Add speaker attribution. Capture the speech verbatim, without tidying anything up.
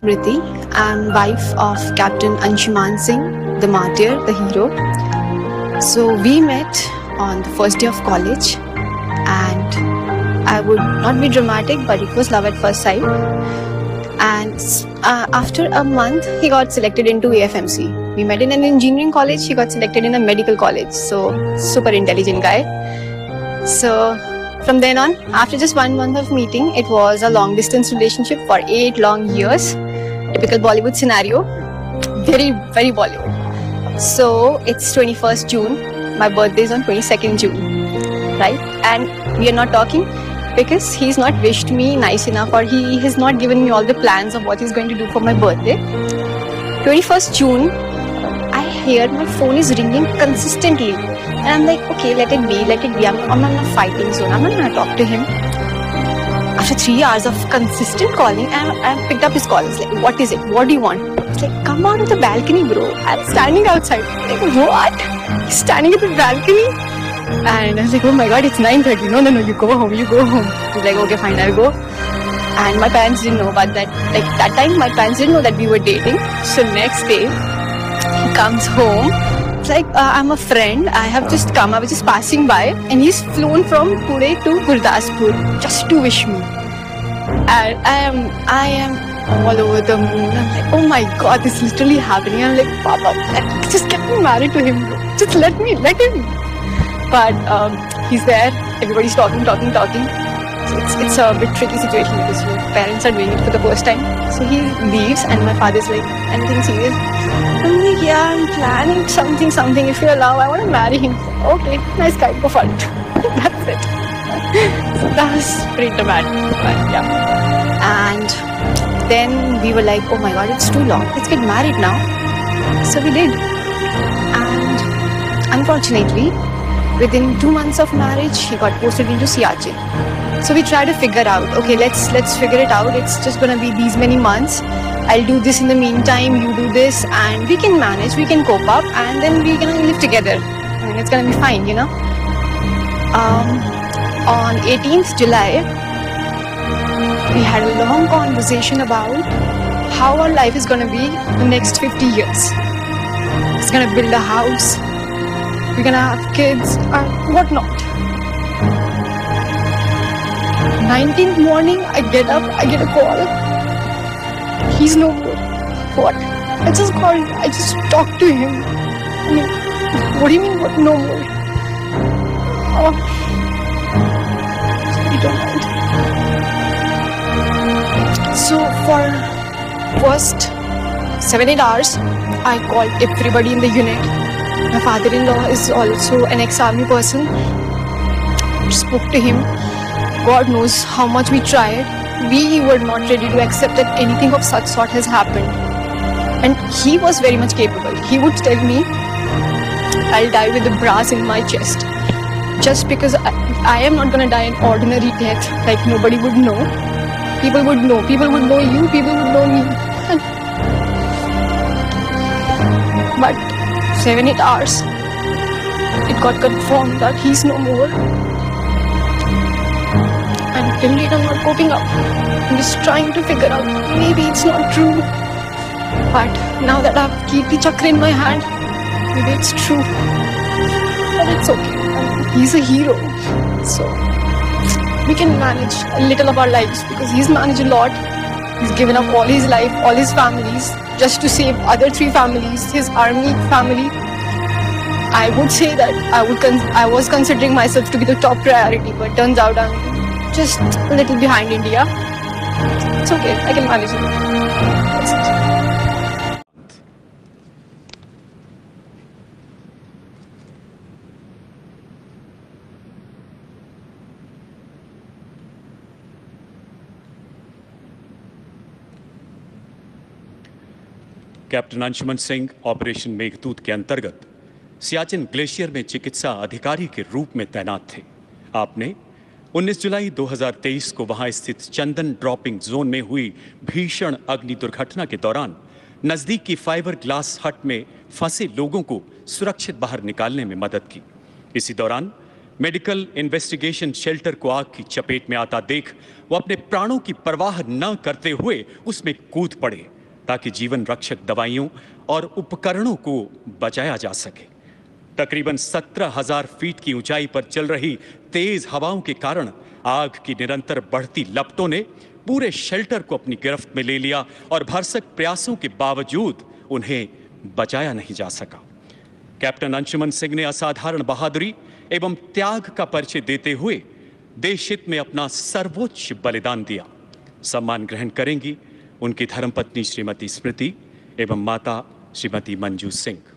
Speaker 1: Smriti. I'm wife of Captain Anshuman Singh, the martyr, the hero. So we met on the first day of college, and I would not be dramatic, but it was love at first sight. And uh, after a month, he got selected into A F M C. We met in an engineering college. He got selected in a medical college. So super intelligent guy. So from then on, after just one month of meeting, it was a long distance relationship for eight long years. Typical Bollywood scenario. Very, very Bollywood. So it's twenty-first June. My birthday is on twenty-second June. Right? And we are not talking because he's not wished me nice enough, or he has not given me all the plans of what he's going to do for my birthday. twenty-first June, I hear my phone is ringing consistently. And I'm like, okay, let it be, let it be. I'm, I'm not in a fighting zone. I'm not going to talk to him. After three hours of consistent calling, I, I picked up his call. It's like, what is it? What do you want? It's like, come out of the balcony, bro. I'm standing outside. Like, what? He's standing at the balcony? And I was like, oh my god, it's nine thirty. No, no, no, you go home, you go home. He's like, okay, fine, I'll go. And my parents didn't know about that. Like, that time, my parents didn't know that we were dating. So next day, he comes home. It's like, uh, I'm a friend. I have just come. I was just passing by. And he's flown from Pune to Gurdaspur just to wish me. And I am, I am all over the moon. I'm like, oh my god, this is literally happening. I'm like, Papa, let, just get me married to him. Just let me, let him. But um, he's there. Everybody's talking, talking, talking. So it's, it's a bit tricky situation because your parents are doing it for the first time. So he leaves and my father's like, anything serious? I'm like, yeah, I'm planning something, something. If you allow, I want to marry him. Okay, nice guy, go for it. That's it. So that was pretty dramatic. But yeah. And then we were like, oh my god, it's too long. Let's get married now. So we did. And unfortunately, within two months of marriage, he got posted into Siachen. So we try to figure out, okay, let's let's figure it out. It's just gonna be these many months. I'll do this in the meantime, you do this, and we can manage, we can cope up, and then we're gonna live together. I mean, it's gonna be fine, you know. Um, on eighteenth July, we had a long conversation about how our life is gonna be the next fifty years. It's gonna build a house. We're gonna have kids and whatnot. nineteenth morning, I get up, I get a call. He's no more. What? I just called, I just talked to him. I mean, what do you mean, what? No more? Oh. You don't mind. So for first seven, eight hours, I called everybody in the unit. My father-in-law is also an ex-army person. Spoke to him. God knows how much we tried. We were not ready to accept that anything of such sort has happened. And he was very much capable. He would tell me, I'll die with a brass in my chest. Just because I, I am not going to die an ordinary death, like nobody would know. People would know. People would know you. People would know me. But seven, eight hours, it got confirmed that he's no more. And till date, I'm not coping up. I'm just trying to figure out, maybe it's not true. But now that I have Kirti Chakra in my hand, maybe it's true. But it's okay. He's a hero. So we can manage a little of our lives because he's managed a lot. He's given up all his life, all his families, just to save other three families, his army family. I would say that I would con- I was considering myself to be the top priority, but turns out I'm just a little behind India. It's okay, I can manage it. That's it.
Speaker 2: Captain Anshuman Singh operation Meghdoot के अंतर्गत Siachen glacier में चिकित्सा अधिकारी के रूप में तैनात थे। आपने उन्नीस जुलाई दो हज़ार तेईस को वहां स्थित चंदन ड्रॉपिंग जोन में हुई भीषण अग्नि दुर्घटना के दौरान नजदीक की फाइबर ग्लास हट में फंसे लोगों को सुरक्षित बाहर निकालने में मदद की। इसी दौरान मेडिकल इन्वेस्टिगेशन शेल्टर को आग की चपेट में आता देख वो अपने प्राणों की परवाह न करते हुए उसमें कूद पड़े ताकि जीवन रक्षक दवाइयों और उपकरणों को बचाया जा सके। तकरीबन सत्रह हजार फीट की ऊंचाई पर चल रही तेज हवाओं के कारण आग की निरंतर बढ़ती लपटों ने पूरे शेल्टर को अपनी गिरफ्त में ले लिया और भरसक प्रयासों के बावजूद उन्हें बचाया नहीं जा सका। कैप्टन अंशुमन सिंह ने असाधारण बहादुरी एवं त्याग का परिचय देते हुए देश हित में अपना सर्वोच्च बलिदान दिया। सम्मान ग्रहण करेंगी उनकी धर्मपत्नी श्रीमती स्मृति एवं माता श्रीमती मंजू सिंह।